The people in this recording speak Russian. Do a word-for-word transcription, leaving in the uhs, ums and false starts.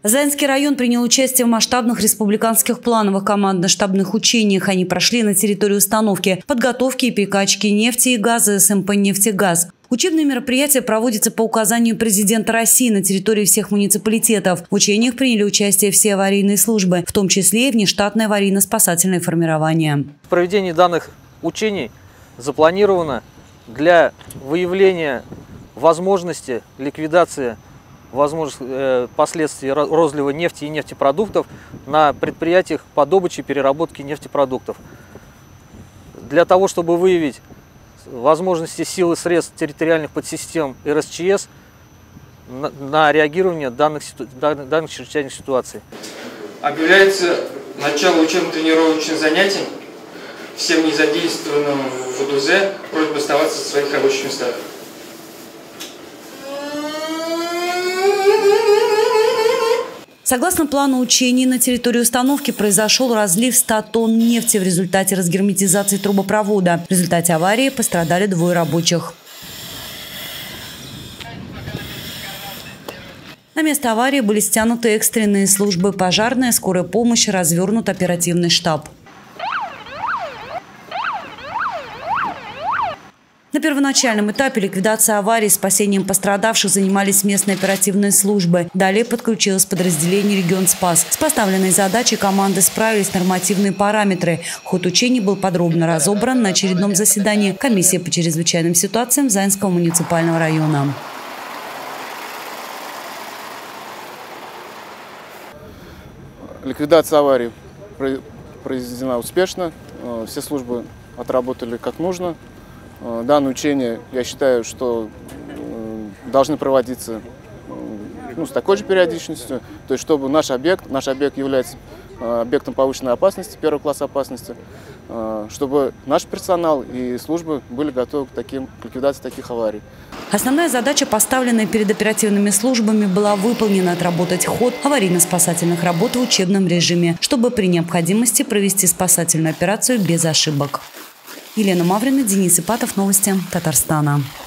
Заинский район принял участие в масштабных республиканских плановых командно-штабных учениях. Они прошли на территории установки подготовки и перекачки нефти и газа СМП «Нефтегаз». Учебные мероприятия проводятся по указанию президента России на территории всех муниципалитетов. В учениях приняли участие все аварийные службы, в том числе и внештатное аварийно-спасательное формирование. В проведении данных учений запланировано для выявления возможности ликвидации возможных э, последствий розлива нефти и нефтепродуктов на предприятиях по добыче и переработке нефтепродуктов. Для того, чтобы выявить возможности сил и средств территориальных подсистем эр эс че эс на, на реагирование данных, данных, данных чрезвычайных ситуаций. Объявляется начало учебно-тренировочных занятий. Всем незадействованным в вэ дэ зэ просьба оставаться в своих рабочих местах. Согласно плану учений, на территории установки произошел разлив ста тонн нефти в результате разгерметизации трубопровода. В результате аварии пострадали двое рабочих. На место аварии были стянуты экстренные службы, пожарная, скорая помощь, развернут оперативный штаб. На первоначальном этапе ликвидации аварии и спасением пострадавших занимались местные оперативные службы. Далее подключилось подразделение «Регионспас». С поставленной задачей команды справились нормативные параметры. Ход учений был подробно разобран на очередном заседании комиссии по чрезвычайным ситуациям Заинского муниципального района. Ликвидация аварии произведена успешно. Все службы отработали как нужно. Данное учение, я считаю, что должны проводиться ну, с такой же периодичностью, то есть чтобы наш объект, наш объект является объектом повышенной опасности, первого класса опасности, чтобы наш персонал и службы были готовы к, таким, к ликвидации таких аварий. Основная задача, поставленная перед оперативными службами, была выполнена: отработать ход аварийно-спасательных работ в учебном режиме, чтобы при необходимости провести спасательную операцию без ошибок. Елена Маврина, Денис Ипатов, новости Татарстана.